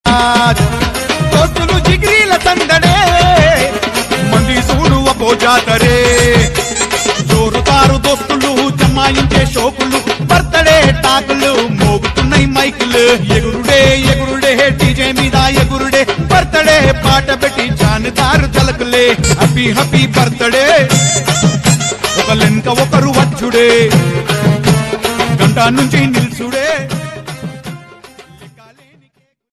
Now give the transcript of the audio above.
దోస్తులు జిగిరీల సందడే మంది చూడు ఒక్కో జాతరే జోరుతారు దోస్తులు జమాయించే షోకులు బర్త్డే టాకులు మోగుతున్నాయి మైకులు ఎగురుడే ఎగురుడే డీజే మీద ఎగురుడే బర్త్డే పాట పెట్టి జానుతారు జలకులే హ్యాపీ హ్యాపీ బర్త్డే ఒకలెంక ఒకరు వచ్చుడే గంట నుంచి నిల్చుడే